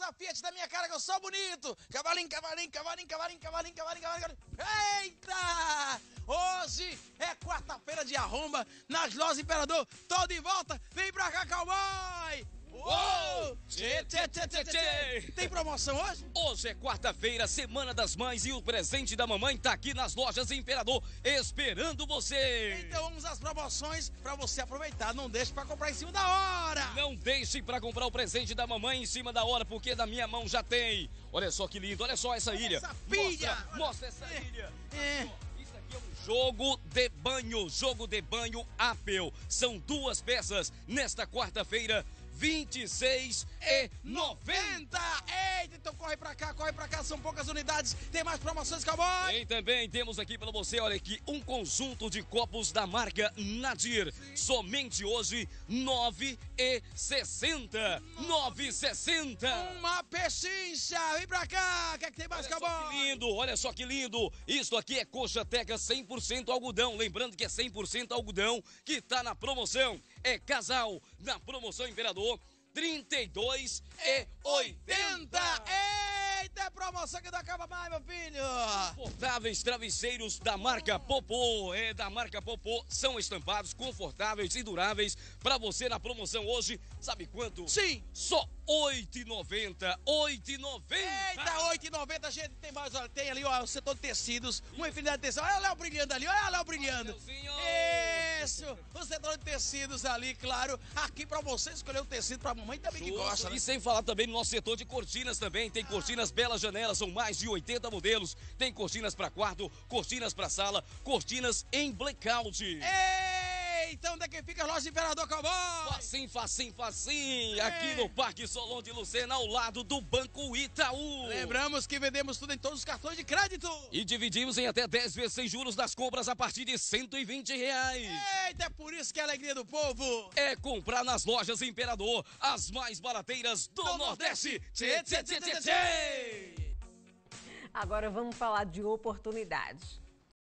da Fiat da minha cara que eu sou bonito. Cavalinho, cavalinho, cavalinho, cavalinho, cavalinho, cavalinho, cavalinho. Eita! Hoje é quarta-feira de arromba nas lojas Imperador. Tô de volta. Vem pra cá, cowboy. Uou! Tchê, tchê, tchê, tchê, tchê. Tem promoção hoje? Hoje é quarta-feira, Semana das Mães, e o presente da mamãe tá aqui nas lojas Imperador, esperando você. Então vamos às promoções pra você aproveitar. Não deixe pra comprar em cima da hora. Não deixe pra comprar o presente da mamãe em cima da hora, porque da minha mão já tem. Olha só que lindo, olha só essa ilha. Essa pilha. Mostra essa ilha. É. Isso aqui é um jogo de banho Apple. São duas peças nesta quarta-feira, R$26,90. Eita, então corre pra cá, são poucas unidades. Tem mais promoções, cowboy? E também temos aqui para você, olha aqui, um conjunto de copos da marca Nadir. Somente hoje, R$9,60. R$9,60. Uma pechincha, vem pra cá. O que é que tem mais, cowboy? Olha só que lindo, olha só que lindo. Isto aqui é coxa teca 100% algodão. Lembrando que é 100% algodão que tá na promoção. É casal na promoção Imperador. R$32,80. Eita, promoção que não acaba mais, meu filho. Confortáveis travesseiros da marca Popô. É da marca Popô. São estampados, confortáveis e duráveis. Pra você na promoção hoje, sabe quanto? Sim. Só R$8,90. R$8,90. Eita, R$8,90, gente. Tem mais, olha, tem ali, ó, o setor de tecidos. Uma infinidade de tecidos. Olha o Léo brilhando ali, olha o Léo brilhando. Isso, o setor de tecidos ali, claro. Aqui pra você escolher o tecido pra mamãe também que gosta, né? E sem falar também no nosso setor de cortinas também. Tem cortinas belas janelas, são mais de 80 modelos. Tem cortinas pra quarto, cortinas pra sala, cortinas em blackout. Então onde é que fica a loja Imperador, cowboy? Facinho, facinho, facinho. Aqui no Parque Solon de Lucena, ao lado do Banco Itaú. Lembramos que vendemos tudo em todos os cartões de crédito. E dividimos em até 10 vezes sem juros das compras a partir de R$120. Eita, é por isso que é a alegria do povo. É comprar nas lojas Imperador, as mais barateiras do Nordeste. Tchê, tchê, tchê, tchê, tchê. Agora vamos falar de oportunidades.